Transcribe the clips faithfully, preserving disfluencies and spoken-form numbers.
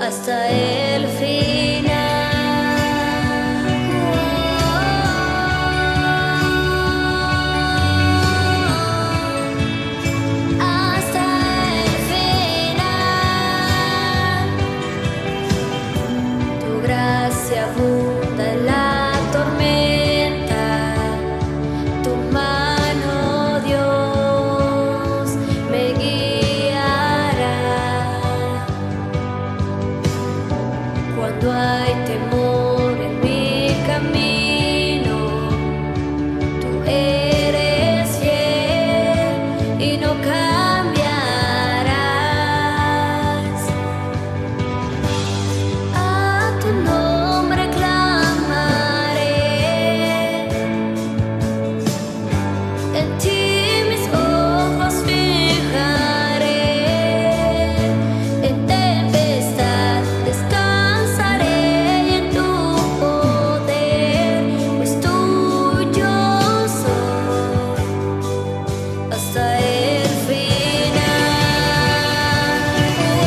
hasta el final. Hasta el final. Tu gracia abunda en la tormenta, tu mano, Dios, me guiará. Cuando hay temor en mi camino, tú eres fiel y no cambiarás. A tu nombre clamaré, en ti mis ojos fijaré. En tempestad descansaré y en tu poder, pues tuyo soy hasta el final.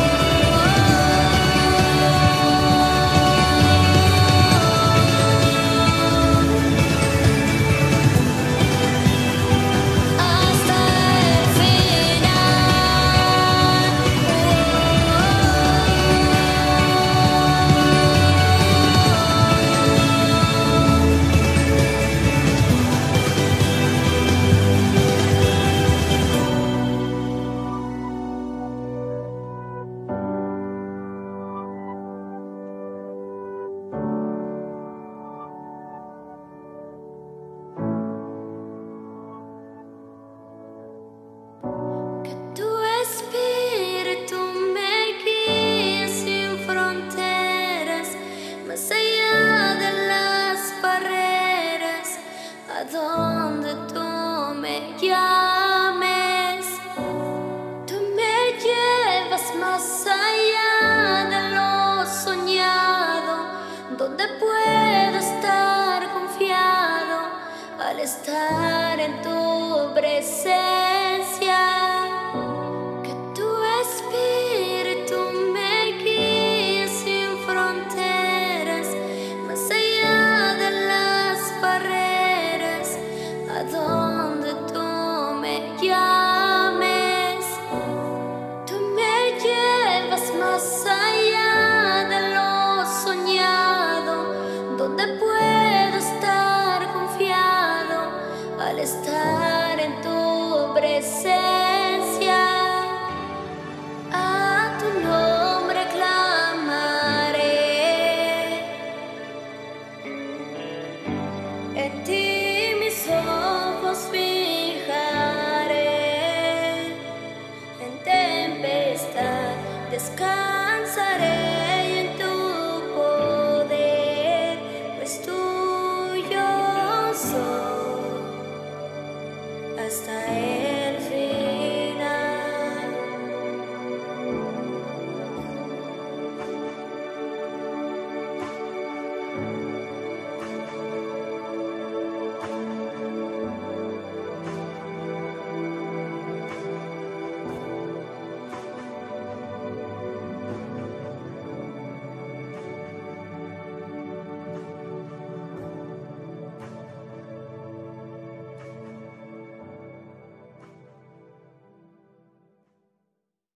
Hasta el Que tu espíritu me guíe sin fronteras, más allá de las barreras, a donde tú me llames. Tú me llevas más allá de lo soñado, donde puedo estar confiado al estar en tu presencia. Que tu espíritu me guíe sin fronteras, más allá de las barreras, a donde tú me llames. Tú me llevas más allá de lo soñado, donde puedo estar confiado al estar en tu presencia. A tu nombre clamaré, en ti mis ojos fijaré. En tempestad descansaré.